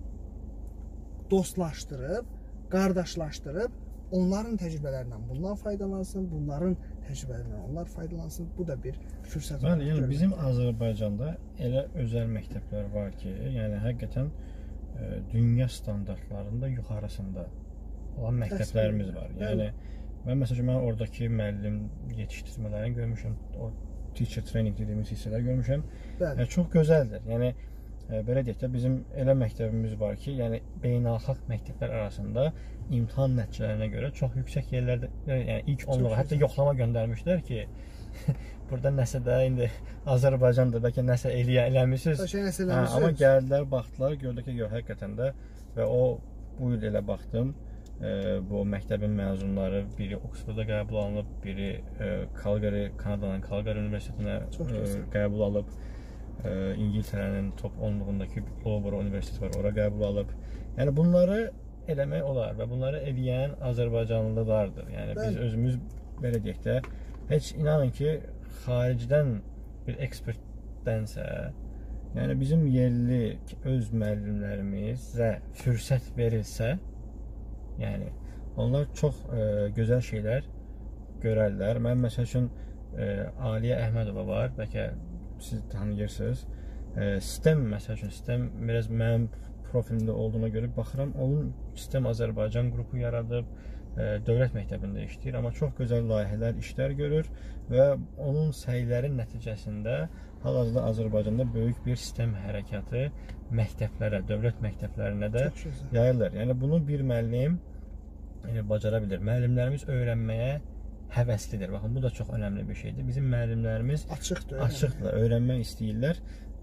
dostlaşdırıb, qardaşlaşdırıb, onların təcrübələrindən bundan faydalansın, bunların təcrübələrindən onlar faydalansın. Bu da bir fürsət. Bəli, yəni bizim Azərbaycanda elə özəl məktəblər var ki, yəni həqiqətən ə, dünya standartlarında yuxarısında olan məktəblərimiz var. Yəni mən məsələn mən oradakı müəllim yetişdirmələrini görmüşəm, o teacher training dediyimiz hissələri görmüşəm. Yəni çox gözəldir. Yəni e, belə deyək də bizim elə məktəbimiz var ki, yəni beynəlxalq məktəblər arasında imtahan nəticələrinə görə çox yüksək yerlərdə, yəni ilk onluğa hətta yoxlama göndərmişlər ki, burada nəsə də indi Azərbaycanda bəlkə nəsə eləyə eləmisiniz. Hə, amma gəldilər, baxdılar, gördük ki, yox, həqiqətən də və o bu il elə baxdım. E, bu məktəbin məzunları biri Oxfordda qəbul alınıb, biri e, Calgary, Kanadanın Calgary Universitetinə e, qəbul alıb, e, İngiltərənin top onluğundakı Loughborough Universiteti var, ora qəbul alıb. Yəni bunları eləmək olar və bunları eləyən Azərbaycanlılardır. Yəni Bəli. Biz özümüz belə deyək də, heç inanın ki, xaricdən bir ekspertdənsə, yəni bizim yerli öz müəllimlərimizə fürsət verilsə, yəni onlar çox e, gözəl şeylər görərlər. Mən məsəl üçün e, Aliyə Əhmədova var, bəlkə siz tanıyırsınız. E, STEM məsəl üçün, STEM biraz mənim profilimdə olduğuna görə baxıram, onun STEM Azərbaycan qrupu yaradıb, e, dövlət məktəbində işləyir, amma çox gözəl layihələr, işlər görür və onun səylərin nəticəsində hal-hazırda Azərbaycanda böyük bir STEM hərəkatı məktəblərə, dövlət məktəblərinə də yayılır. Yəni bunu bir müəllim yəni, bacara bilir. Müəllimlərimiz öyrənməyə həvəslidir. Baxın, bu da çox önəmli bir şeydir. Bizim müəllimlərimiz açıqdır, açıqdır, öyrənmək istəyirlər.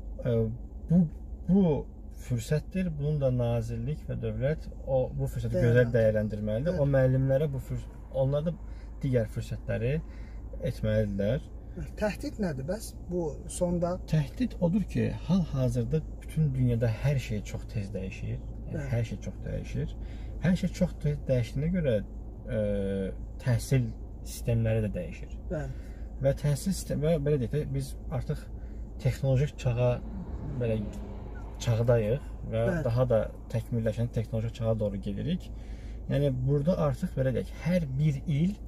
Bu, bu fürsətdir. Bunun da nazirlik və dövlət o bu fürsəti gözəl dəyərləndirməlidir. O müəllimlərə bu fürsət, onlar da digər fürsətləri etməlidirlər. Təhdid nədir bəs bu sonda? Təhdid odur ki, hal-hazırda bütün dünyada hər şey çox tez dəyişir. Yəni, hər şey çox dəyişir. Hər şey çox tez dəyişdiyinə görə ə, təhsil sistemləri də dəyişir. Bəli. Və təhsil sistemi, belə deyək də, biz artıq texnoloji çağa belə çağdayıq və Bəli. Daha da təkmilləşən texnoloji çağa doğru gedirik. Yəni burada artıq belə deyək, hər bir il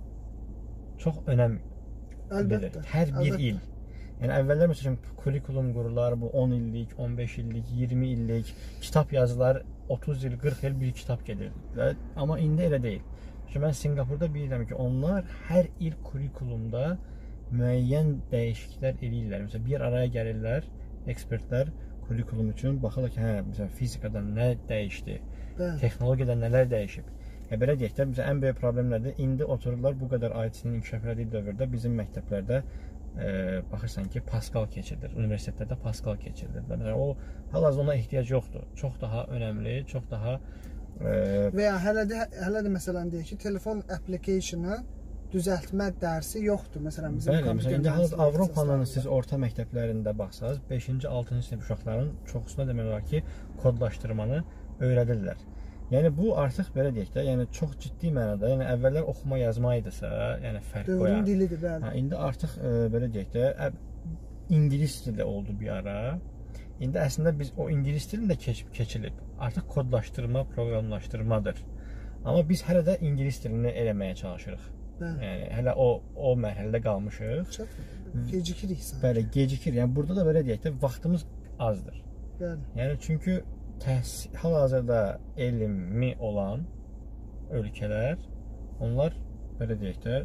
çox önəm bilir. Hər bir əlbəttə. il. Yəni əvvəllər məsələn kurikulum qurular, bu on illik, on beş illik, iyirmi illik kitab yazılar, otuz il, qırx il bir kitab gedirdi. Amma indi elə deyil. Çünki mən Sinqapurda bilirəm ki, onlar hər il kurikulumda müəyyən dəyişikliklər eləyirlər. Məsələn, bir araya gəlirlər ekspertlər kurikulum üçün, baxırlar ki, hə, məsələn, fizikada nə dəyişdi, Bəli. Texnologiyada nələr dəyişib. Ya belə deyək də, məsələn, ən böyük problem nədir? İndi otururlar bu qədər I T-nin inkişaf etdiyi dövrdə bizim məktəblərdə e, baxırsan ki, Pascal keçirilir, universitetlərdə Pascal keçirilir. Məsələn, o hal-hazırda ona ehtiyac yoxdur. Çox daha önəmli, çox daha e, və ya hələ də hələ də məsələn deyək ki, telefon application-ı düzəltmə dərsi yoxdur. Məsələn, bizim Bəli, məsələn, indi hal-hazırda Avropanın siz orta məktəblərində baxsanız, beşinci altıncı sinif uşaqların çoxusuna demək olar ki, kodlaşdırmanı öyrədirlər. Yəni bu artıq belə deyək də, yəni çox ciddi mənada, yəni əvvəllər oxuma yazma idisə, yəni fərq qoyar. Dövrün dilidir, bəli. Hə, indi artıq e, belə deyək də, ingilis dili oldu bir ara. İndi əslində biz o ingilis dilini də keçib keçilib. Artıq kodlaşdırma, proqramlaşdırmadır. Amma biz hələ də ingilis dilini eləməyə çalışırıq. Bəli. Yəni hələ o o mərhələdə qalmışıq. Çox gecikirik sanki. Bəli, gecikir. Yəni burada da belə deyək də, vaxtımız azdır. Bəli. Yəni çünki təhsil, hal-hazırda elmi olan ölkələr, onlar belə deyək də,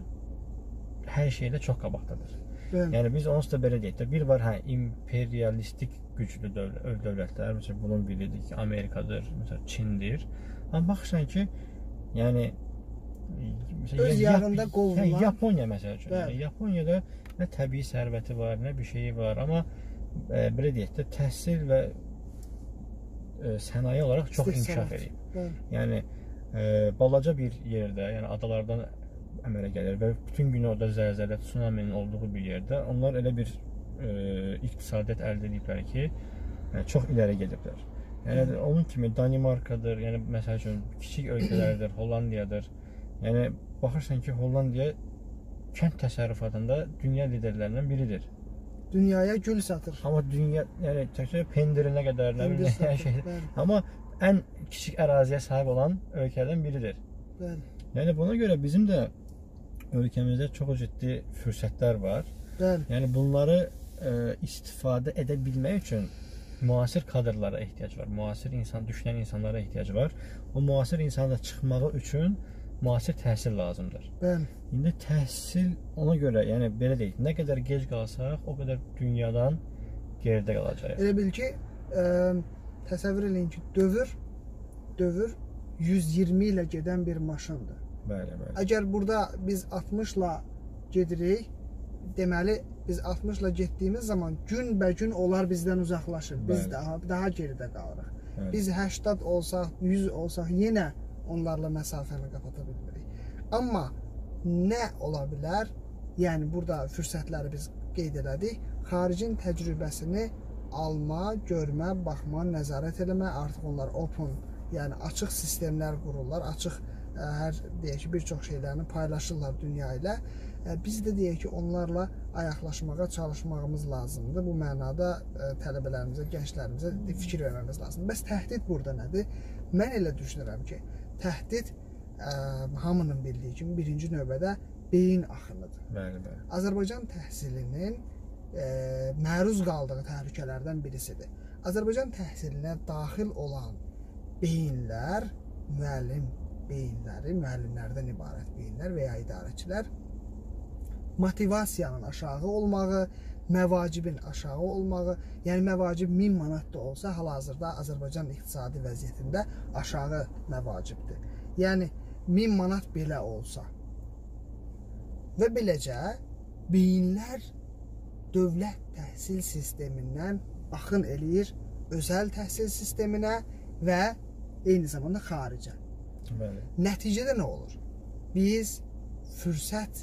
hər şeydə çox qabaqdadır. Bəli. Yəni biz onsuz da belə deyək də, bir var, hə, imperialistik güclü dövlət, dövlətlər, məsələn, bunun biridir ki, Amerikadır, məsələn, Çindir. Amma baxırsan ki, yəni öz yarında qovulan hə, Yaponiya məsəl üçün. Yəni, Yaponiyada nə təbii sərvəti var, nə bir şeyi var, amma e, belə deyək də, təhsil və e, sənaye olaraq çox inkişaf edib. Yəni e, balaca bir yerdə, yəni adalardan əmələ gəlir və bütün gün orada zəlzələ, tsunaminin olduğu bir yerdə onlar elə bir e, iqtisadiyyat əldə ediblər ki, yəni, çox iləri gediblər. Yəni Hı. onun kimi Danimarkadır, yəni məsəl üçün kiçik ölkələrdir, Hollandiyadır. Yəni baxırsan ki, Hollandiya kənd təsərrüfatında dünya liderlərindən biridir. Dünyaya gül satır. Amma dünya, yəni təkcə pendirinə qədər, nə bilim, hər şey. Amma ən kiçik əraziyə sahib olan ölkələrdən biridir. Bəli. Yəni buna görə bizim də ölkəmizdə çox ciddi fürsətlər var. Bəli. Yəni bunları e, istifadə edə bilmək üçün müasir kadrlara ehtiyac var. Müasir insan, düşünən insanlara ehtiyac var. O müasir insanda çıxmağı üçün müasir təhsil lazımdır. Bəli. İndi təhsil ona görə, yəni belə deyək, nə qədər gec qalsaq, o qədər dünyadan geridə qalacağıq. Elə bil ki, ə, təsəvvür eləyin ki, dövr dövr yüz iyirmi ilə gedən bir maşındır. Bəli, bəli. Əgər burada biz altmışla gedirik, deməli biz altmışla getdiyimiz zaman günbəgün onlar bizdən uzaqlaşır. Biz bəli. daha daha geridə qalırıq. Bəli. Biz səksən olsaq, yüz olsaq yenə onlarla məsafəni qapata bilmirik. Amma nə ola bilər? Yəni burada fürsətləri biz qeyd elədik. Xaricin təcrübəsini alma, görmə, baxma, nəzarət eləmə, artıq onlar open, yəni açıq sistemlər qururlar, açıq ə, hər deyək ki, bir çox şeylərini paylaşırlar dünya ilə. Ə, biz də deyək ki, onlarla ayaqlaşmağa çalışmağımız lazımdır. Bu mənada ə, tələbələrimizə, gənclərimizə fikir verməmiz lazımdır. Bəs təhdid burada nədir? Mən elə düşünürəm ki, təhdid ə, hamının bildiyi kimi birinci növbədə beyin axınıdır. Bəli, bəli. Azərbaycan təhsilinin ə, məruz qaldığı təhlükələrdən birisidir. Azərbaycan təhsilinə daxil olan beyinlər, müəllim beyinləri, müəllimlərdən ibarət beyinlər və ya idarəçilər motivasiyanın aşağı olmağı, məvacibin aşağı olmağı, yəni məvacib min manat da olsa, hal-hazırda Azərbaycan iqtisadi vəziyyətində aşağı məvacibdir. Yəni min manat belə olsa və beləcə beyinlər dövlət təhsil sistemindən axın eləyir özəl təhsil sisteminə və eyni zamanda xaricə. Bəli. Nəticədə nə olur? Biz fürsət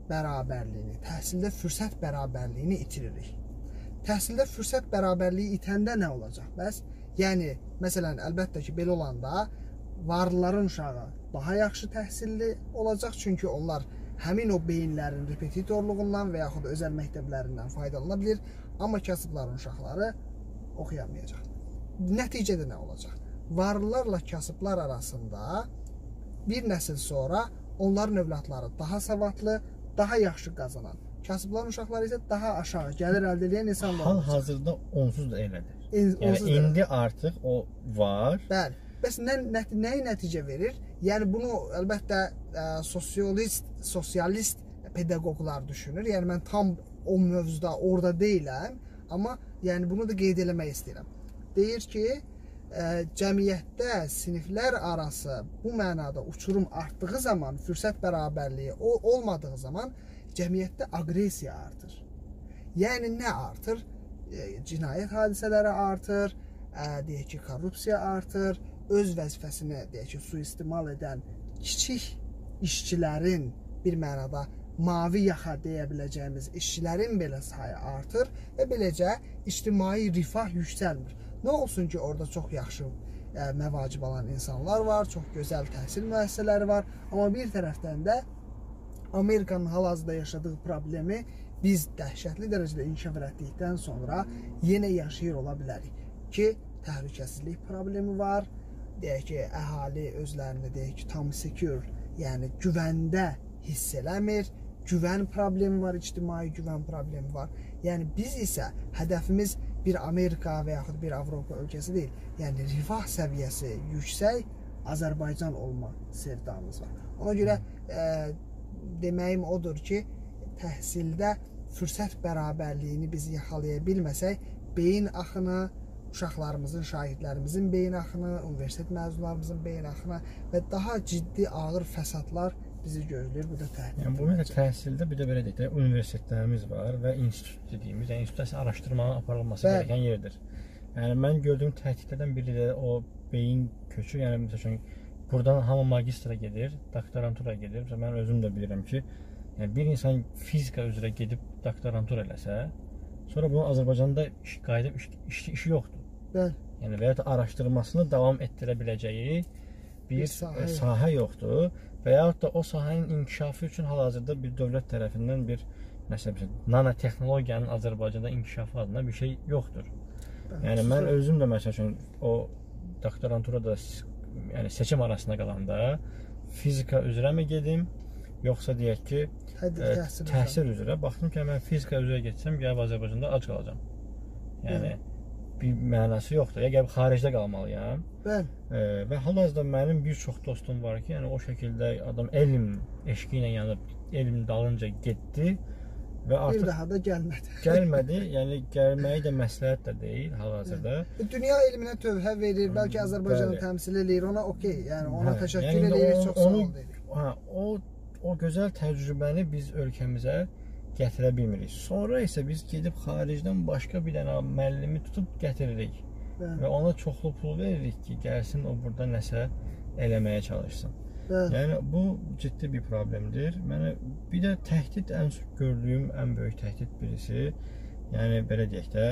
bərabərliyini, təhsildə fürsət bərabərliyini itiririk. Təhsildə fürsət bərabərliyi itəndə nə olacaq? Bəs, yəni, məsələn, əlbəttə ki, belə olanda varlıların uşağı daha yaxşı təhsilli olacaq, çünki onlar həmin o beyinlərin repetitorluğundan və yaxud özəl məktəblərindən faydalana bilir, amma kasıbların uşaqları oxuyamayacaq. Nəticədə nə olacaq? Varlılarla kasıblar arasında bir nəsil sonra onların övladları daha savadlı, daha yaxşı qazanan, kasıbların uşaqları isə daha aşağı gəlir əldə edən insanlar olacaq. Hal-hazırda onsuz da elədir. En, yəni, indi artıq o var. Bəli. Bəs nə, nə, nəyə nəticə verir? Yəni, bunu əlbəttə ə, sosialist, sosialist pedaqoqlar düşünür. Yəni, mən tam o mövzuda orada deyiləm, amma yəni, bunu da qeyd eləmək istəyirəm. Deyir ki, ə, cəmiyyətdə siniflər arası bu mənada uçurum artdığı zaman, fürsət bərabərliyi olmadığı zaman cəmiyyətdə aqressiya artır. Yəni, nə artır? E, cinayət hadisələri artır, ə, deyək ki, korrupsiya artır, öz vəzifəsini, deyək ki, suistimal edən kiçik işçilərin bir mənada mavi yaxa deyə biləcəyimiz işçilərin belə sayı artır və beləcə ictimai rifah yüksəlmir. Nə olsun ki, orada çox yaxşı ə, məvacib alan insanlar var, çox gözəl təhsil müəssisələri var, amma bir tərəfdən də Amerikanın hal-hazırda yaşadığı problemi biz dəhşətli dərəcədə inkişaf etdikdən sonra yenə yaşayır ola bilərik ki, təhlükəsizlik problemi var, deyək ki, əhali özlərini deyək ki, tam secure, yəni güvəndə hiss eləmir, güvən problemi var, ictimai güvən problemi var. Yəni biz isə hədəfimiz bir Amerika və yaxud bir Avropa ölkəsi deyil, yəni rifah səviyyəsi yüksək Azərbaycan olma sevdamız var. Ona görə e, deməyim odur ki, təhsildə fürsət bərabərliyini biz yaxalaya bilməsək, beyin axını, uşaqlarımızın, şahidlərimizin beyin axını, universitet məzunlarımızın beyin axını və daha ciddi ağır fəsadlar bizi gözləyir. Bu da təhlükə. Yəni, bu ümumiyyətlə təhsildə bir də belə deyək də, universitetlərimiz var və institut dediyimiz, yəni institutda araşdırmanın aparılması Bəli. gerəkən yerdir. Yəni, mən gördüyüm təhdidlərdən biri də o beyin köçü, yəni məsəl üçün, buradan hamı magistra gedir, doktorantura gedir. Mən özüm də bilirəm ki, yəni, bir insan fizika üzrə gedib doktorantura eləsə, sonra bunun Azərbaycanda iş, qayıdıb iş, iş, işi yoxdur. Bəli. Yəni, və ya da araşdırmasını davam etdirə biləcəyi bir, bir sahə, sahə yoxdur və yaxud da o sahənin inkişafı üçün hal-hazırda bir dövlət tərəfindən bir məsələn, nanotexnologiyanın Azərbaycanda inkişafı adına bir şey yoxdur. Bəli. Yəni, mən özüm də məsəl üçün o doktoranturada yəni, seçim arasında qalanda fizika üzrəmi gedim, yoxsa deyək ki, Hədir, ə, təhsil üzrə. Baxdım ki, mən fizika üzrə getsəm, gəlib Azərbaycanda ac qalacam. Yəni, Bəli. bir mənası yoxdur. Ya gəlib xaricdə qalmalıyam. Bəli. E, və hal-hazırda mənim bir çox dostum var ki, yəni o şəkildə adam elm eşqi ilə yanıb, elm dalınca getdi və artıq bir daha da gəlmədi. Gəlmədi, yəni gəlməyi də məsləhət də deyil hal-hazırda. Dünya elminə tövhə verir, bəlkə Azərbaycanı təmsil edir, ona okey, yəni ona hə, təşəkkür yəni edirik, onu, çox sağ ol deyirik. Hə, o o gözəl təcrübəni biz ölkəmizə gətirə bilmirik. Sonra isə biz gedib xaricdən başqa bir dənə müəllimi tutub gətiririk. Bəli. Və ona çoxlu pul veririk ki, gəlsin o burada nəsə eləməyə çalışsın. Bəli. Yəni bu ciddi bir problemdir. Mənə bir də təhdid ən gördüyüm ən böyük təhdid birisi, yəni belə deyək də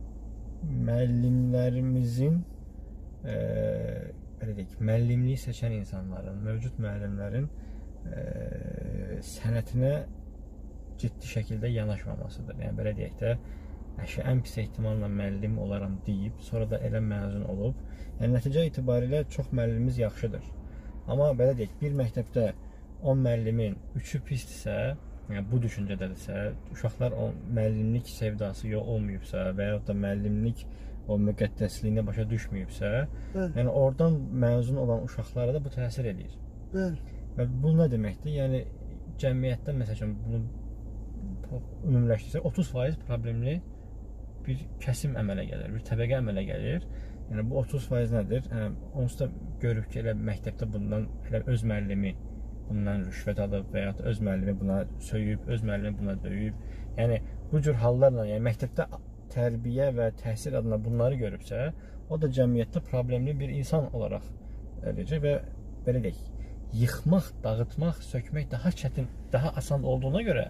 müəllimlərimizin e, belə deyək, müəllimliyi seçən insanların, mövcud müəllimlərin e, sənətinə ciddi şəkildə yanaşmamasıdır. Yəni belə deyək də, əşə ən pis ehtimalla müəllim olaram deyib, sonra da elə məzun olub. Yəni nəticə itibarilə çox müəllimimiz yaxşıdır. Amma belə deyək, bir məktəbdə on müəllimin üçü pisdirsə, yəni bu düşüncədədirsə, uşaqlar o müəllimlik sevdası yox olmayıbsa və ya da müəllimlik o müqəddəsliyinə başa düşməyibsə, Bəli. yəni oradan məzun olan uşaqlara da bu təsir edir. Bəli. Və bu nə deməkdir? Yəni cəmiyyətdə məsələn bunu ümumiləşdirsək otuz faiz problemli bir kəsim əmələ gəlir, bir təbəqə əmələ gəlir. Yəni bu otuz faiz nədir? Hə, onsuz da görüb ki, elə məktəbdə bundan elə öz müəllimi bundan rüşvət alıb və ya da öz müəllimi buna söyüb, öz müəllimi buna döyüb. Yəni bu cür hallarla, yəni məktəbdə tərbiyə və təhsil adına bunları görübsə, o da cəmiyyətdə problemli bir insan olaraq eləyəcək və belə deyək, yıxmaq, dağıtmaq, sökmək daha çətin, daha asan olduğuna görə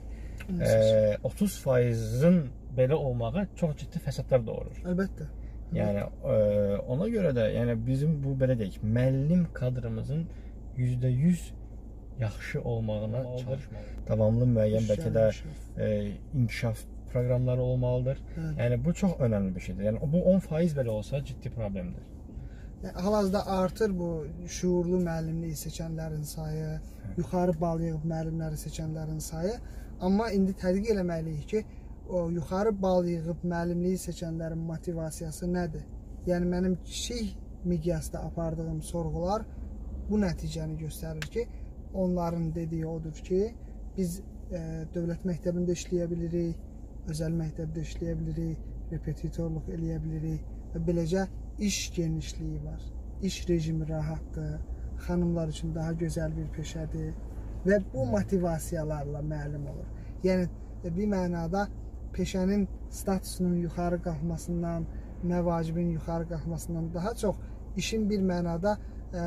e, otuz faizin belə olmağı çox ciddi fəsadlar doğurur. Əlbəttə. Yəni e, ona görə də, yəni bizim bu belə deyək, müəllim kadrımızın yüzdə yüz yaxşı olmağına çalışmalıdır. Davamlı müəyyən bəlkə də e, inkişaf proqramları olmalıdır. Hə. Yəni bu çox önəmli bir şeydir. Yəni bu on faiz belə olsa ciddi problemdir. Hal-hazırda artır bu şuurlu müəllimliyi seçənlərin sayı, hə. yuxarı bal yığıb müəllimləri seçənlərin sayı. Amma indi tədqiq eləməliyik ki, o yuxarı bal yığıb müəllimliyi seçənlərin motivasiyası nədir? Yəni mənim kiçik miqyasda apardığım sorğular bu nəticəni göstərir ki, onların dediyi odur ki, biz e, dövlət məktəbində işləyə bilirik, özəl məktəbdə işləyə bilirik, repetitorluq eləyə bilirik və beləcə iş genişliyi var. İş rejimi rahatdır, xanımlar üçün daha gözəl bir peşədir və bu motivasiyalarla müəllim olur. Yəni bir mənada peşənin statusunun yuxarı qalxmasından, məvacibin yuxarı qalxmasından daha çox işin bir mənada e,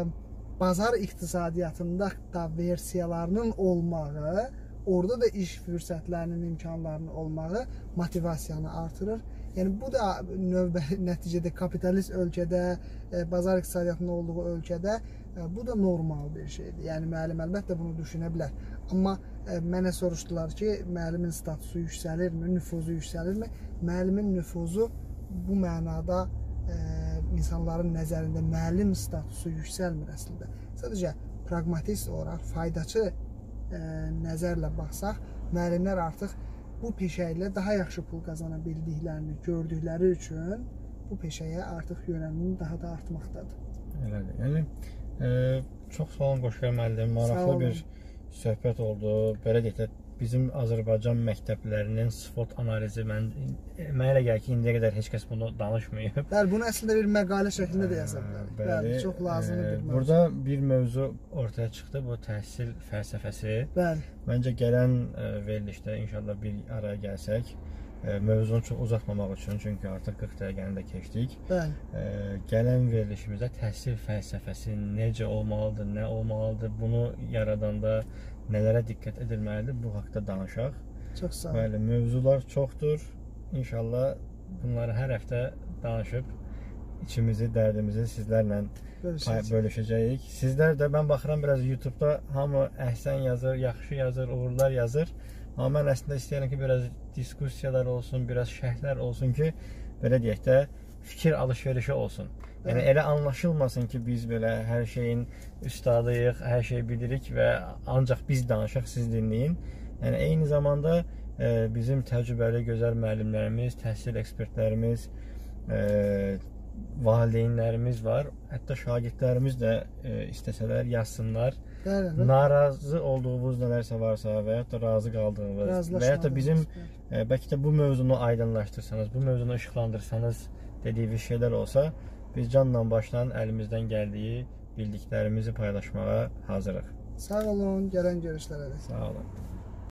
bazar iqtisadiyyatında da versiyalarının olmağı, orada da iş fürsətlərinin, imkanlarının olmağı motivasiyanı artırır. Yəni bu da növbə nəticədə kapitalist ölkədə, e, bazar iqtisadiyyatının olduğu ölkədə e, bu da normal bir şeydir. Yəni müəllim əlbəttə bunu düşünə bilər. Amma e, mənə soruşdular ki, müəllimin statusu yüksəlirmi, nüfuzu yüksəlirmi? Müəllimin nüfuzu bu mənada e, insanların nəzərində müəllim statusu yüksəlmir əslində. Sadəcə praqmatist olaraq, faydaçı e, nəzərlə baxsaq, müəllimlər artıq bu peşə ilə daha yaxşı pul qazana bildiklərini gördükləri üçün bu peşəyə artıq yönəlimi daha da artmaqdadır. Elədir. Yəni e, çox sağ olun Qoşqar müəllim, maraqlı bir söhbət oldu. Belə deyək də bizim Azərbaycan məktəblərinin SWOT analizi mən mənə elə gəlir ki, indiyə qədər heç kəs bunu danışmayıb. Bəli, bunu əslində bir məqalə şəklində də yaza bilərik. Bəli, çox lazımlı bir mövzu. Burada bir mövzu ortaya çıxdı, bu təhsil fəlsəfəsi. Bəli. Məncə gələn verilişdə inşallah bir araya gəlsək, mövzunu çox uzatmamaq üçün, çünki artıq qırx dəqiqəni də keçdik. Bəli. Gələn verilişimizdə təhsil fəlsəfəsi necə olmalıdır, nə olmalıdır, bunu yaradanda nələrə diqqət edilməlidir, bu haqda danışaq. Çox sağ olun. Bəli, mövzular çoxdur. İnşallah bunları hər həftə danışıb içimizi, dərdimizi sizlərlə bölüşəcəyik. Sizlər də, mən baxıram biraz YouTube-da hamı əhsən yazır, yaxşı yazır, uğurlar yazır. Amma mən əslində istəyirəm ki, biraz diskussiyalar olsun, biraz şərhlər olsun ki, belə deyək də fikir alış-verişi olsun. Yəni elə anlaşılmasın ki, biz belə hər şeyin üstadıyıq, hər şeyi bilirik və ancaq biz danışaq, siz dinləyin. Yəni eyni zamanda e, bizim təcrübəli gözəl müəllimlərimiz, təhsil ekspertlərimiz, e, valideynlərimiz var. Hətta şagirdlərimiz də e, istəsələr yazsınlar. Bəli, bəli. Narazı olduğunuz nələrsə varsa və ya da razı qaldığınız və ya da bizim e, bəlkə də bu mövzunu aydınlaşdırsanız, bu mövzunu işıqlandırsanız dediyiniz şeylər olsa, biz canla başla əlimizdən gəldiyi bildiklərimizi paylaşmağa hazırıq. Sağ olun, gələn görüşlərə. Sağ olun.